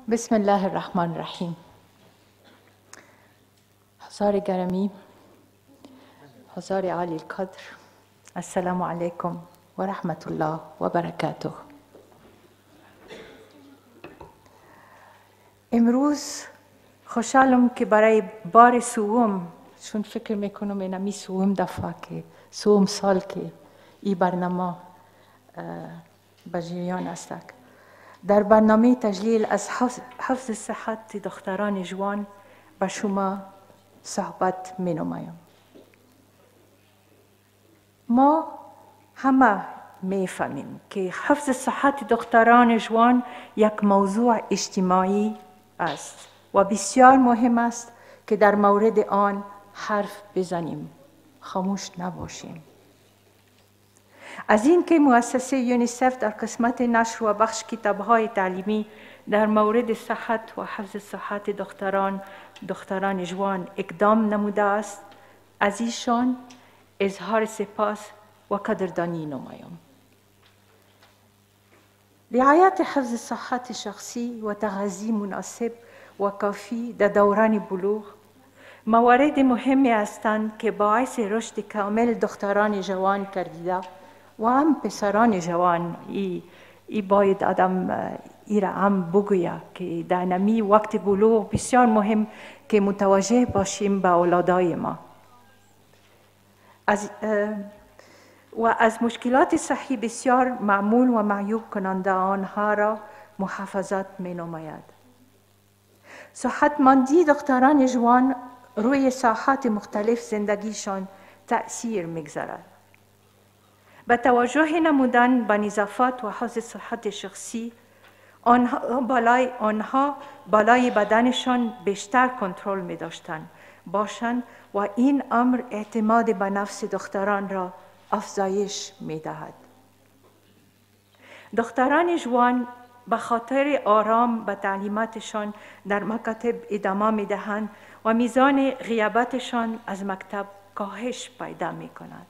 بسم الله الرحمن الرحیم. حضار گرامی، حضار عالی القدر، السلام علیکم و رحمت الله و برکاته. امروز خوشحالم که برای بار سوم، چون فکر میکنم اینمی سوم دفعه که سوم سال که این برنامه به جریان است، در برنامه تجلیل از حفظ صحت دختران جوان با شما صحبت می نمایم. ما همه می فهمیم که حفظ صحت دختران جوان یک موضوع اجتماعی است و بسیار مهم است که در مورد آن حرف بزنیم، خاموش نباشیم. از این که مؤسسه یونیسف در قسمت نشر و بخش کتاب‌های تعلیمی در مورد صحت و حفظ صحت دختران جوان اقدام نموده است، از ایشان اظهار سپاس و قدردانی نمایم. رعایت حفظ صحت شخصی و تغذیه مناسب و کافی در دوران بلوغ موارد مهمی هستند که باعث رشد کامل دختران جوان گردیده و هم پسران جوان. ای باید آدم ای را هم بگوید که در نمی وقت بلوغ بسیار مهم که متوجه باشیم به اولادای ما از مشکلات صحی بسیار معمول و معیوب کننده آنها را محافظت می نماید. صحتمندی دختران جوان روی ساحات مختلف زندگیشان تأثیر می‌گذارد. با توجه نمودن به نظافت و حفظ صحت شخصی، آنها بالای بدنشان بیشتر کنترل می داشتند باشند و این امر اعتماد به نفس دختران را افزایش می دهد. دختران جوان به خاطر آرام به تعلیماتشان در مکاتب ادامه می دهند و میزان غیابتشان از مکتب کاهش پیدا می کند.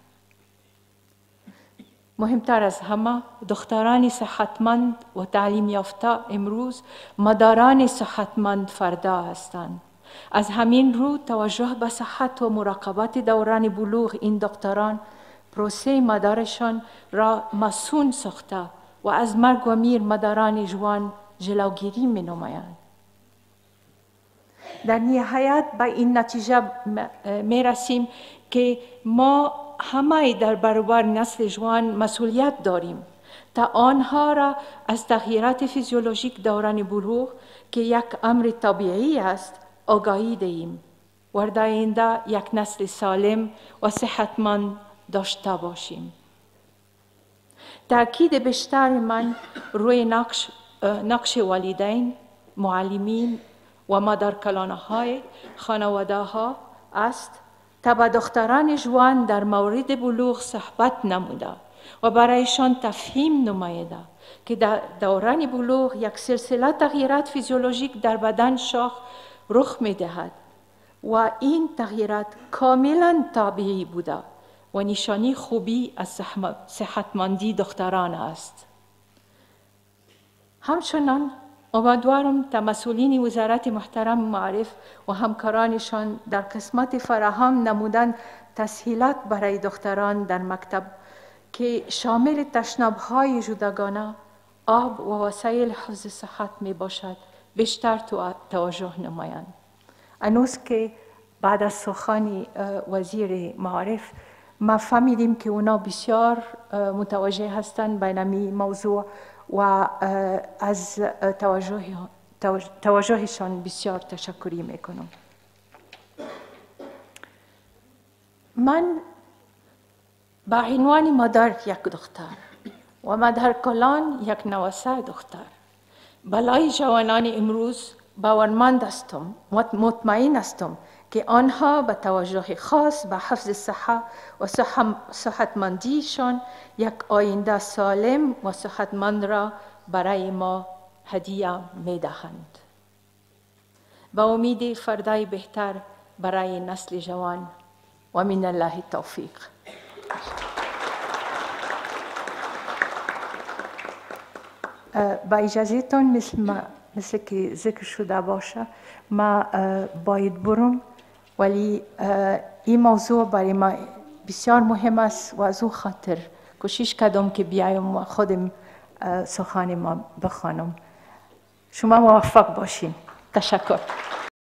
مهمتر از همه، دختران صحتمند و تعلیم یافته امروز مادران صحتمند فردا هستند. از همین رو توجه به صحت و مراقبت دوران بلوغ این دختران پروسه مادرشان را مسون ساخته و از مرگ و میر مادران جوان جلوگیری می نمایند. در نهایت به این نتیجه می رسیم که ما همه در برابر نسل جوان مسئولیت داریم تا آنها را از تغییرات فیزیولوژیک دوران بلوغ که یک امر طبیعی است آگاهی دهیم و در آینده یک نسل سالم و صحتمند داشته باشیم. تأکید بیشتر من روی نقش والدین، معلمین و مادرکلانه‌های خانواده ها است تا با دختران جوان در مورد بلوغ صحبت نموده و برایشان تفهیم نمایده که در دوران بلوغ یک سلسله تغییرات فیزیولوژیک در بدن شاخ رخ می دهد و این تغییرات کاملا طبیعی بوده و نشانی خوبی از صحتمندی دختران است. همچنان امیدوارم تا مسئولین وزارت محترم معارف و همکارانشان در قسمت فراهم نمودن تسهیلات برای دختران در مکتب که شامل تشناب‌های جداگانه، آب و وسایل حفظ صحت می باشد بیشتر توجه نمایند. هنوز که بعد از سخن وزیر معارف ما فهمیدیم که اونا بسیار متوجه هستند به این موضوع و از توجهشان بسیار تشکری میکنم. من به عنوان مادر یک دختر و مادرکلان یک نواسه دختر بالای جوانان امروز باورمند هستم و مطمئن هستم که آنها با توجه خاص به حفظ صحت و صحتمندیشان یک آینده سالم و صحتمند را برای ما هدیه می دهند. با امید فردای بهتر برای نسل جوان و من الله التوفیق. با اجازهتون مثل مثل که ذکر شده باشه ما باید برم، ولی این موضوع برای ما بسیار مهم است و از او خاطر کوشش کردم که بیایم و خودم سخن ما بخوانم. شما موفق باشین. تشکر.